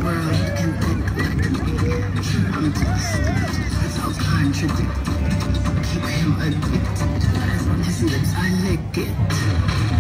world can think like an idiot. I'm just so contradicted. Keep him addicted. As on his lips I lick it.